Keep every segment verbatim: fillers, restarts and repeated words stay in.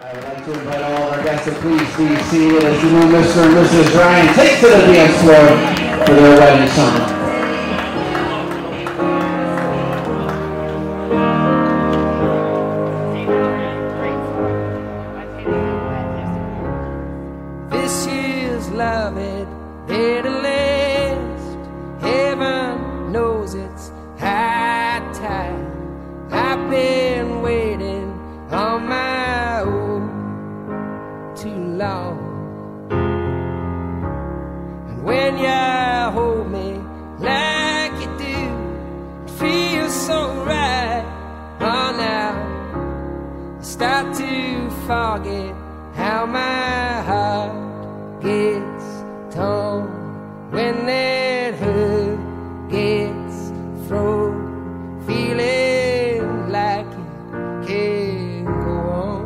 I would like to invite all of our guests to please be seated as the new Mister and Missus Ryan take to the dance floor for their wedding song. This year's love it did last. Heaven knows it's high time. I've been waiting on my own too long. And when you hold me like you do, it feels so right. Oh, now I start to forget how my heart gets torn when that hurt gets thrown, feeling like it can't go on.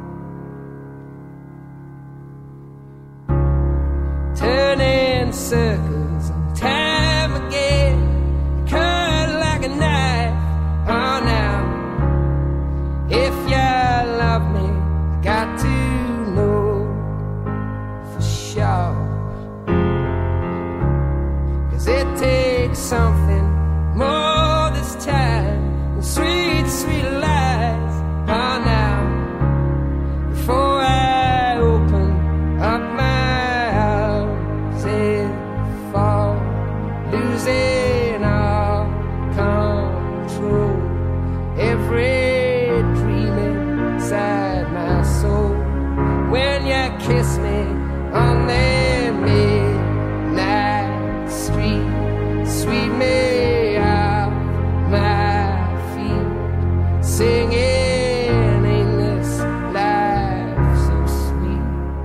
Turning circles time again, cut like a knife. Oh, now if you love me, I got to know for sure, 'cause it takes something more this time than sweet, sweet lies. Oh, now before I open up my arms and fall, losing all control, every dream inside my soul. When you kiss me on that midnight street, sweep me off my feet, singing, ain't this life so sweet?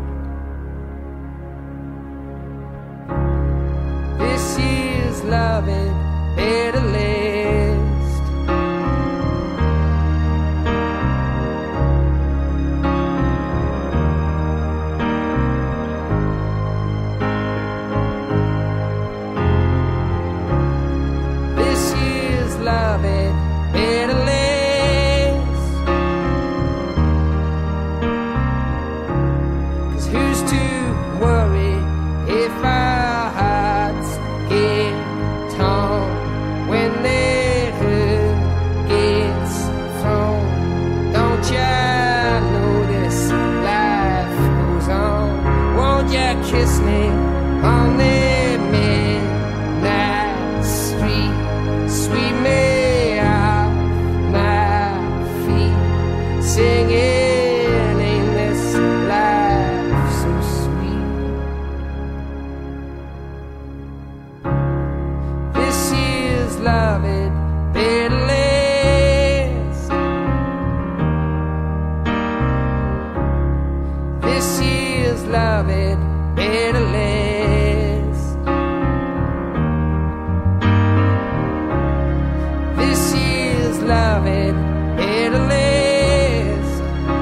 This year's loving better last. Love it better last. 'Cause who's to worry if our hearts get torn when that hurt gets thrown? Don't ya know this life goes on? Won't ya kiss me on that midnight street, sweep me off my feet, singing, ain't this life so sweet? This year's love it better last. This year's love it better last. Love it better last.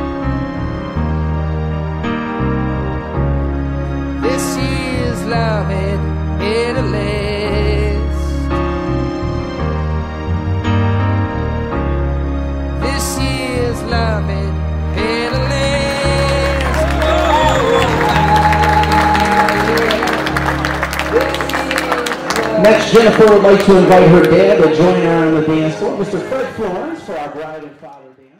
This year's love it better last. This year's love it better last. Oh. Next, Jennifer would like to invite her dad to join her on the dance floor, Mister Fred Florence, for our bride and father dance.